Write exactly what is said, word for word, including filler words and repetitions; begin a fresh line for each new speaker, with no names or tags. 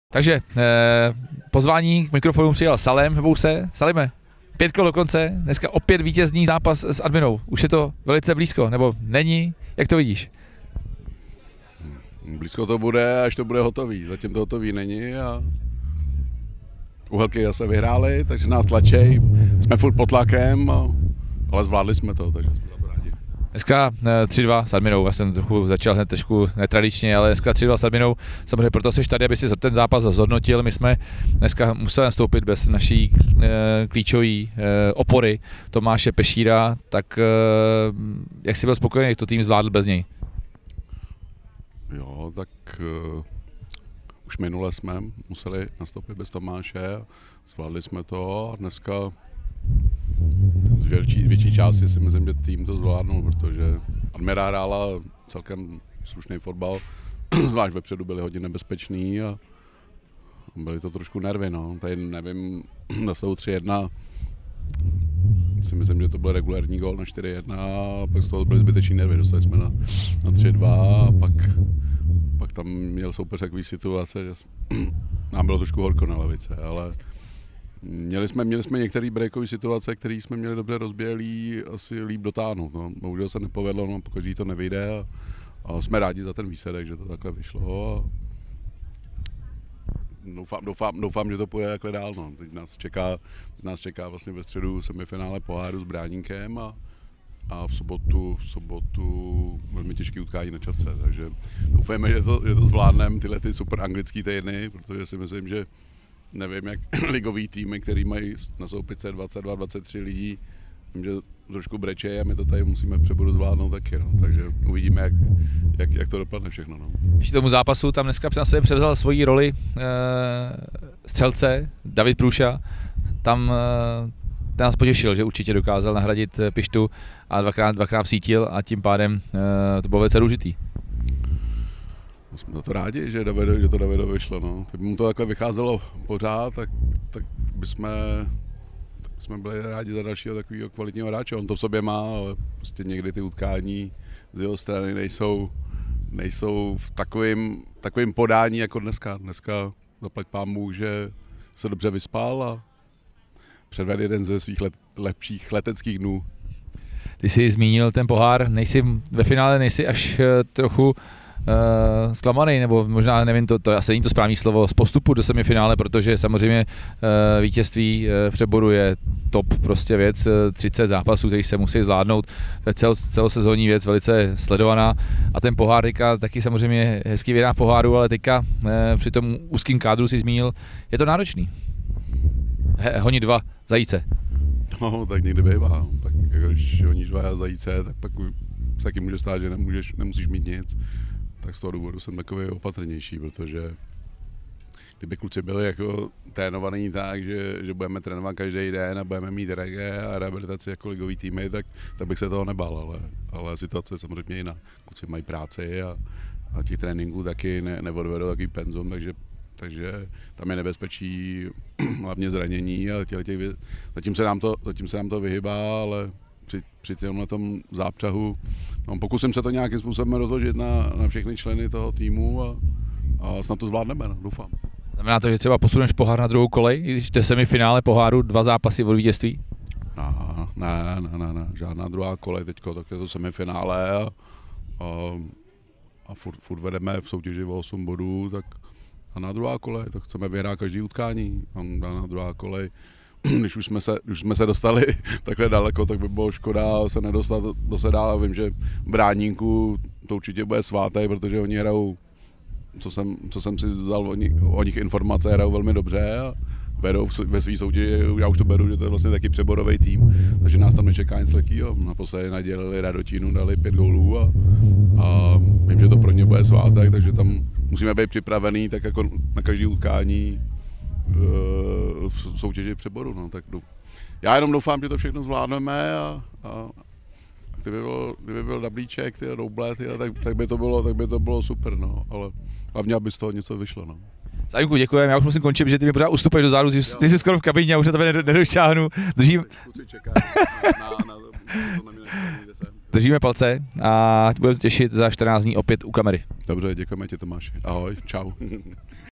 Takže eh, pozvání k mikrofonu přijal Salem Hebouse. Salime, pět kol do konce, dneska opět vítězný zápas s Adminou. Už je to velice blízko, nebo není? Jak to vidíš?
Blízko to bude, až to bude hotový. Zatím to hotový není a Uhelky zase vyhráli, takže nás tlačej. Jsme furt pod tlakem, a, ale zvládli jsme to, takže jsme to rádi.
Dneska tři dva s Adminou, já jsem trochu začal hned trošku netradičně, ale dneska tři dva s Adminou. Samozřejmě proto jsi tady, aby si ten zápas zhodnotil. My jsme dneska museli nastoupit bez naší e, klíčové e, opory Tomáše Pešíra, tak e, jak jsi byl spokojený, jak to tým zvládl bez něj?
Jo, tak uh, už minule jsme museli nastoupit bez Tomáše, zvládli jsme to a dneska z větší, větší části si myslím, že tým to zvládnul, protože Admira hrála celkem slušný fotbal, zvlášť vepředu byli hodně nebezpeční a byly to trošku nervy, no. Tady nevím, na stavu tři jedna si myslím, že to byl regulární gól na čtyři jedna a pak z toho byly zbyteční nervy, dostali jsme na, na tři dva a pak, pak tam měl soupeř takový situace, že nám bylo trošku horko na lavice, ale měli jsme, měli jsme některé breakové situace, které jsme měli dobře rozběhlý, asi líp dotáhnout, no. Bohužel se nepovedlo, no, pokaždý to nevyjde a, a jsme rádi za ten výsledek, že to takhle vyšlo a Doufám, doufám, doufám, že to půjde takhle dál. No. Teď nás čeká, nás čeká vlastně ve středu semifinále poháru s Bráníkem a, a v sobotu, v sobotu velmi těžký utkání na Čavce. Takže doufejme, že to, že to zvládneme tyhle ty super anglický týdny, protože si myslím, že nevím, jak ligový týmy, který mají na soupice dvacet dva dvacet tři lidí, vím, že trošku breče a my to tady musíme v přeboru zvládnout taky, no. Takže uvidíme, jak, jak, jak to dopadne všechno. No.
Ještě tomu zápasu tam dneska na sebe převzal svoji roli e, střelce David Průša, tam e, ten nás potěšil, že určitě dokázal nahradit Pištu a dvakrát, dvakrát vsítil a tím pádem e, to bylo velice důležitý.
No, jsme za to rádi, že, David, že to Davidovi vyšlo. No. Kdyby mu to takhle vycházelo pořád, tak, tak bychom jsme byli rádi za dalšího takového kvalitního hráče. On to v sobě má, ale prostě někdy ty utkání z jeho strany nejsou, nejsou v takovém, takovém podání jako dneska. Dneska zaplať pánbůh, že se dobře vyspal a předvedl jeden ze svých let, lepších leteckých dnů.
Ty jsi zmínil ten pohár, nejsi ve finále nejsi až trochu Uh, zklamaný, nebo možná nevím, to, to asi není to správné slovo, z postupu do semifinále, protože samozřejmě uh, vítězství uh, v přeboru je top prostě věc, uh, třicet zápasů, který se musí zvládnout, to je cel, celosezónní věc, velice sledovaná a ten pohár teďka taky samozřejmě hezký věrá v poháru, ale teďka uh, při tom úzkým kádru si zmínil, je to náročný. He, honí dva zajíce.
No, tak někdy bývá, tak když honíš dva zajíce, tak pak se taky může stát, že nemůžeš, nemusíš mít nic. Tak z toho důvodu jsem takový opatrnější, protože kdyby kluci byli jako trénovaní tak, že, že budeme trénovat každý den a budeme mít reggae a rehabilitaci jako ligový týmy, tak, tak bych se toho nebál, ale, ale situace je samozřejmě jiná. Kluci mají práci a, a těch tréninků taky ne, neodvedou takový penzum, takže, takže tam je nebezpečí hlavně zranění a těch, těch, zatím, se nám to, zatím se nám to vyhybá, ale při, při tomhletom zápřahu no, pokusím se to nějakým způsobem rozložit na, na všechny členy toho týmu a, a snad to zvládneme, no, doufám.
Znamená to, že třeba posuneš pohár na druhou kolej, když to je semifinále poháru, dva zápasy od vítězství?
No, ne, ne, ne, ne, žádná druhá kolej teďko, tak je to semifinále a, a, a furt, furt vedeme v soutěži o osm bodů, tak a na druhá kolej, tak chceme vyhrát každý utkání a na druhá kolej. Když už jsme se, už jsme se dostali takhle daleko, tak by bylo škoda se nedostat do dál. Vím, že Bráníku to určitě bude svátek, protože oni hrajou, co jsem, co jsem si vzal o nich, o nich informace, hrajou velmi dobře a vedou ve své soutěži, já už to beru, že to je vlastně taky přeborový tým, takže nás tam nečeká nic lehkýho. Naposledy nadělili Radotínu, dali pět gólů a, a vím, že to pro ně bude svátek, takže tam musíme být připravený tak jako na každý utkání v soutěži přeboru, no, tak douf... já jenom doufám, že to všechno zvládneme a, a kdyby byl, kdyby byl dablíček, ty double, ty, tak, tak, by to bylo, tak by to bylo super, no, ale hlavně, aby z toho něco vyšlo, no.
Zájemku, děkujeme, já už musím končit, že ty mi pořád ustupuješ do zádu, ty, ty jsi skoro v kabině a už se tebe nedošťáhnu. Držím... Držíme palce a budeme těšit za čtrnáct dní opět u kamery.
Dobře, děkujeme ti, Tomáši. Ahoj, čau.